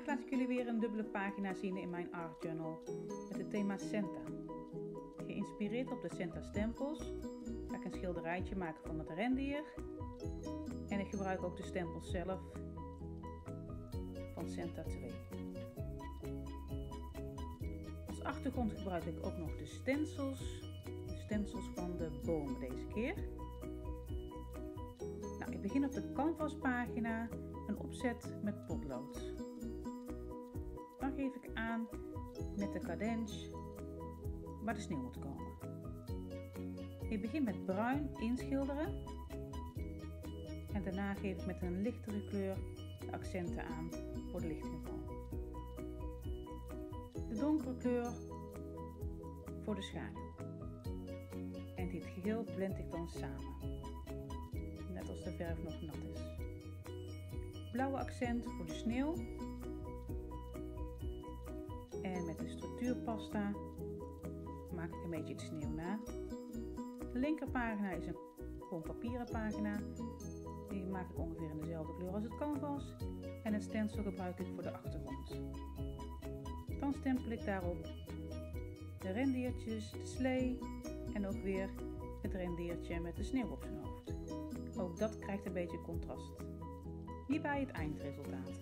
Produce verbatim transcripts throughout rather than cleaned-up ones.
Vandaag laat ik jullie weer een dubbele pagina zien in mijn art journal met het thema Santa. Geïnspireerd op de Santa stempels ga ik een schilderijtje maken van het rendier. En ik gebruik ook de stempels zelf van Santa twee. Als achtergrond gebruik ik ook nog de stencils. De stencils van de bomen deze keer. Nou, ik begin op de canvaspagina een opzet met potlood. Dan geef ik aan met de cadence waar de sneeuw moet komen. Ik begin met bruin inschilderen en daarna geef ik met een lichtere kleur de accenten aan voor de lichtinval. De donkere kleur voor de schaduw. En dit geheel blend ik dan samen, net als de verf nog nat is. Blauwe accent voor de sneeuw. En met de structuurpasta maak ik een beetje de sneeuw na. De linkerpagina is een gewoon papieren pagina. Die maak ik ongeveer in dezelfde kleur als het canvas. En het stencil gebruik ik voor de achtergrond. Dan stempel ik daarop de rendiertjes, de slee en ook weer het rendiertje met de sneeuw op zijn hoofd. Ook dat krijgt een beetje contrast. Hierbij het eindresultaat.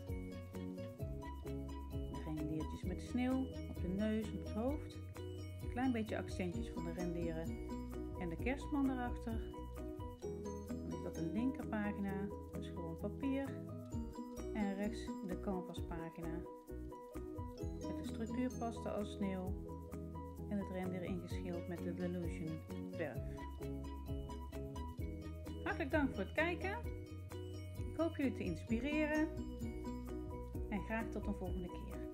De rendiertjes met de sneeuw op de neus, op het hoofd. Een klein beetje accentjes van de rendieren en de kerstman erachter. Dan is dat de linkerpagina, dus gewoon papier. En rechts de canvaspagina met de structuurpasta als sneeuw en het rendier ingeschild met de Delusion verf. Hartelijk dank voor het kijken. Ik hoop jullie te inspireren en graag tot een volgende keer.